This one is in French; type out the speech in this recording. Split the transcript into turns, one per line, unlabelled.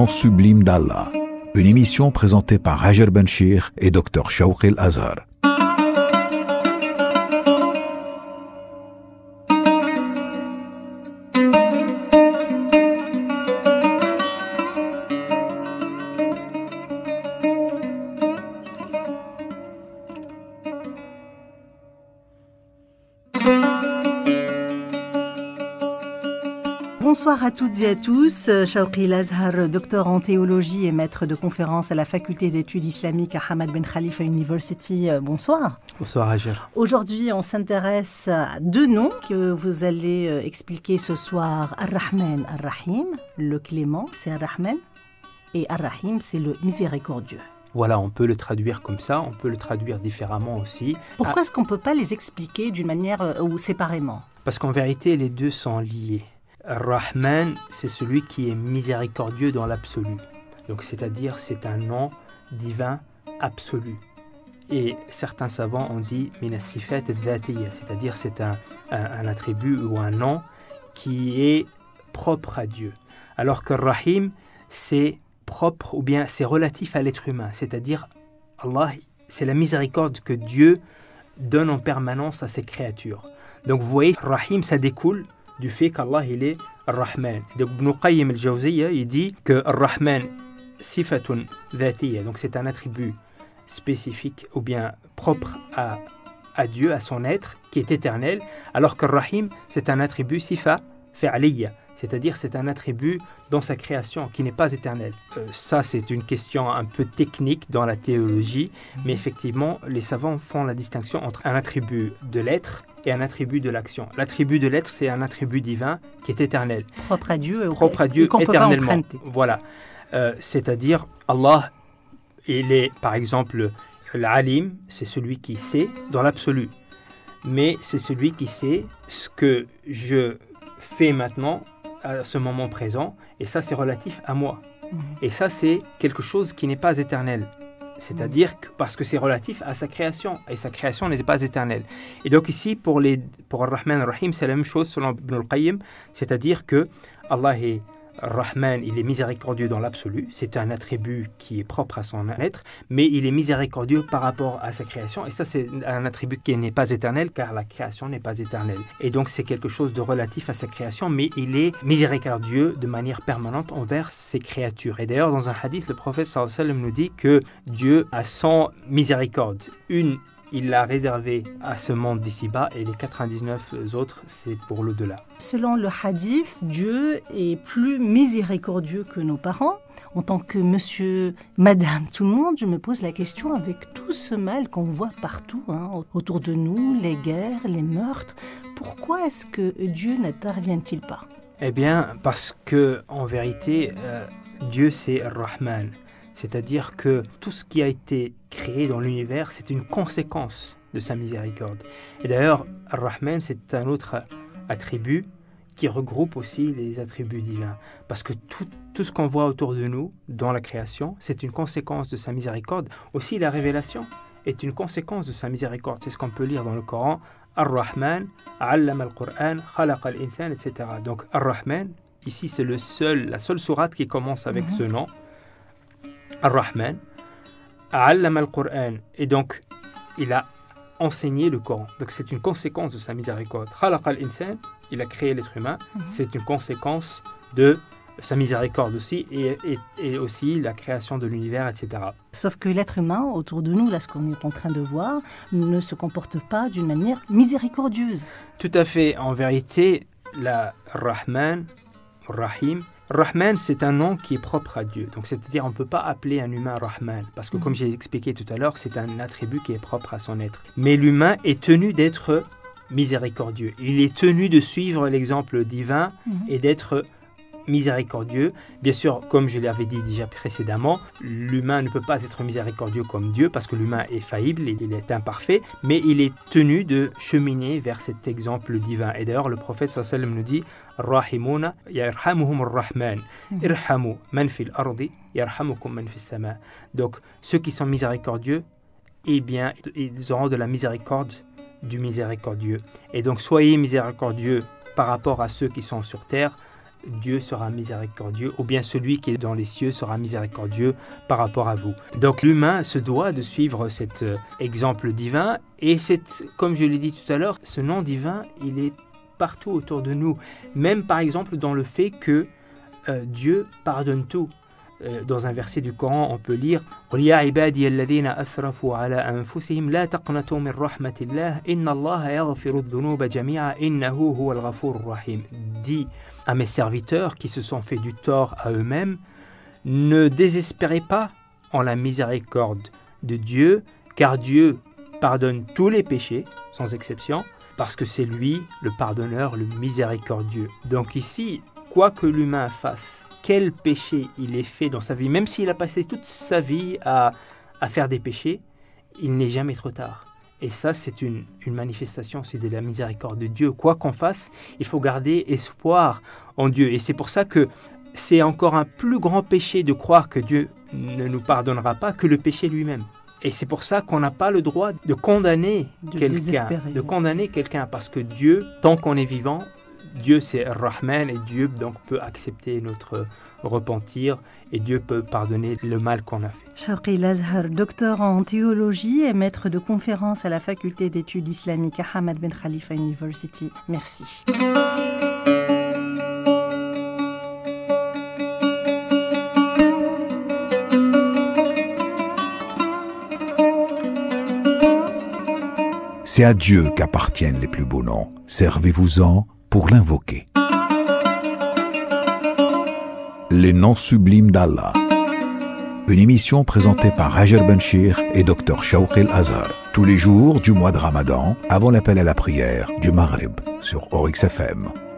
nom sublime d'Allah. Une émission présentée par Hajar Benchir et Dr Shawqi Al-Azhar.
Bonsoir à toutes et à tous. Shawqi Al-Azhar, docteur en théologie et maître de conférences à la faculté d'études islamiques à Hamad Ben Khalifa University. Bonsoir.
Bonsoir Hajar.
Aujourd'hui, on s'intéresse à deux noms que vous allez expliquer ce soir. Ar-Rahman, Ar-Rahim. Le clément, c'est Ar-Rahman. Et Ar-Rahim, c'est le miséricordieux.
Voilà, on peut le traduire comme ça, on peut le traduire différemment aussi.
Pourquoi est-ce qu'on ne peut pas les expliquer d'une manière ou séparément ?
Parce qu'en vérité, les deux sont liés. Rahman, c'est celui qui est miséricordieux dans l'absolu. Donc, c'est-à-dire, c'est un nom divin absolu. Et certains savants ont dit minasifat dhatiyya, c'est-à-dire c'est un attribut ou un nom qui est propre à Dieu. Alors que Rahim, c'est propre ou bien c'est relatif à l'être humain, c'est-à-dire Allah, c'est la miséricorde que Dieu donne en permanence à ses créatures. Donc, vous voyez, Rahim, ça découle du fait qu'Allah il est Ar-Rahman. Donc Ibn Qayyim al-Jawziyya il dit que Ar-Rahman sifatun dhatiyya, donc c'est un attribut spécifique ou bien propre à Dieu, à son être qui est éternel, alors que Ar-Rahim c'est un attribut sifa fi'liyya, c'est-à-dire c'est un attribut dans sa création qui n'est pas éternel. Ça c'est une question un peu technique dans la théologie, mais effectivement les savants font la distinction entre un attribut de l'être et un attribut de l'action. L'attribut de l'être, c'est un attribut divin qui est éternel.
Propre à Dieu
et qu'on éternellement.
Peut pas emprunter.
Voilà. C'est-à-dire, Allah, il est, par exemple, l'Alim, c'est celui qui sait dans l'absolu. Mais c'est celui qui sait ce que je fais maintenant, à ce moment présent, et ça, c'est relatif à moi. Et ça, c'est quelque chose qui n'est pas éternel. C'est-à-dire que, parce que c'est relatif à sa création, et sa création n'est pas éternelle. Et donc ici, pour Ar-Rahman Ar-Rahim, c'est la même chose selon Ibn al-Qayyim, c'est-à-dire que Allah est Rahman, il est miséricordieux dans l'absolu, c'est un attribut qui est propre à son être, mais il est miséricordieux par rapport à sa création, et ça c'est un attribut qui n'est pas éternel, car la création n'est pas éternelle. Et donc c'est quelque chose de relatif à sa création, mais il est miséricordieux de manière permanente envers ses créatures. Et d'ailleurs dans un hadith, le prophète sallallahu alayhi wa sallam nous dit que Dieu a 100 miséricordes. Une, il l'a réservé à ce monde d'ici-bas et les 99 autres, c'est pour l'au-delà.
Selon le hadith, Dieu est plus miséricordieux que nos parents. En tant que monsieur, madame, tout le monde, je me pose la question avec tout ce mal qu'on voit partout, autour de nous, les guerres, les meurtres. Pourquoi est-ce que Dieu n'intervient-il pas ?
Eh bien, parce que en vérité, Dieu c'est Ar-Rahman. C'est-à-dire que tout ce qui a été créé dans l'univers, c'est une conséquence de sa miséricorde. Et d'ailleurs, Ar-Rahman, c'est un autre attribut qui regroupe aussi les attributs divins. Parce que tout ce qu'on voit autour de nous, dans la création, c'est une conséquence de sa miséricorde. Aussi, la révélation est une conséquence de sa miséricorde. C'est ce qu'on peut lire dans le Coran. Ar-Rahman, allama al-Qur'an, khalaqa al-insan, etc. Donc, Ar-Rahman, ici, c'est la seule sourate qui commence avec ce nom. Ar-Rahman, allama al-Qur'an, et donc il a enseigné le Coran. Donc c'est une conséquence de sa miséricorde. Khalaqa al-insan, il a créé l'être humain, c'est une conséquence de sa miséricorde aussi, et aussi la création de l'univers, etc.
Sauf que l'être humain, autour de nous, là, ce qu'on est en train de voir, ne se comporte pas d'une manière miséricordieuse.
Tout à fait. En vérité, la Rahman, Rahim, Rahman, c'est un nom qui est propre à Dieu. Donc, c'est-à-dire, on ne peut pas appeler un humain Rahman, parce que, comme j'ai expliqué tout à l'heure, c'est un attribut qui est propre à son être. Mais l'humain est tenu d'être miséricordieux. Il est tenu de suivre l'exemple divin et d'être miséricordieux. Bien sûr, comme je l'avais dit déjà précédemment, l'humain ne peut pas être miséricordieux comme Dieu, parce que l'humain est faillible, il est imparfait, mais il est tenu de cheminer vers cet exemple divin. Et d'ailleurs, le prophète sallallahu alayhi wa sallam nous dit Rahimuna yarhamuhum ar-Rahman, irhamu man fil ardi yarhamukum man fis sama. Donc, ceux qui sont miséricordieux, eh bien, ils auront de la miséricorde du miséricordieux. Et donc, soyez miséricordieux par rapport à ceux qui sont sur terre, Dieu sera miséricordieux, ou bien celui qui est dans les cieux sera miséricordieux par rapport à vous. Donc l'humain se doit de suivre cet exemple divin, et comme je l'ai dit tout à l'heure, ce nom divin, il est partout autour de nous, même par exemple dans le fait que Dieu pardonne tout. Dans un verset du Coran, on peut lire قُلْ يَا عِبَادِيَ الَّذِينَ أَسْرَفُوا عَلَى أَنفُسِهِمْ لَا تَقْنَطُوا مِنْ رَحْمَةِ اللَّهِ إِنَّ اللَّهَ يَغْفِرُ الذُّنُوبَ جَمِيعًا إِنَّهُ هُوَ الْغَفُورُ الرَّحِيمُ. Dis à mes serviteurs qui se sont fait du tort à eux-mêmes, ne désespérez pas en la miséricorde de Dieu, car Dieu pardonne tous les péchés, sans exception, parce que c'est lui le pardonneur, le miséricordieux. Donc ici, quoi que l'humain fasse, quel péché il ait fait dans sa vie, même s'il a passé toute sa vie à faire des péchés, il n'est jamais trop tard. Et ça, c'est une manifestation, c'est de la miséricorde de Dieu. Quoi qu'on fasse, il faut garder espoir en Dieu. Et c'est pour ça que c'est encore un plus grand péché de croire que Dieu ne nous pardonnera pas que le péché lui-même. Et c'est pour ça qu'on n'a pas le droit de condamner quelqu'un, parce que Dieu, tant qu'on est vivant, Dieu c'est Rahman, et Dieu donc peut accepter notre repentir, et Dieu peut pardonner le mal qu'on a fait.
Shawqi Azhar, docteur en théologie et maître de conférences à la faculté d'études islamiques à Hamad Ben Khalifa University. Merci.
C'est à Dieu qu'appartiennent les plus beaux noms. Servez-vous-en pour l'invoquer. Les noms sublimes d'Allah. Une émission présentée par Hajar Benchir et Dr Shawqi Azhar. Tous les jours du mois de Ramadan, avant l'appel à la prière du Maghrib sur Oryx FM.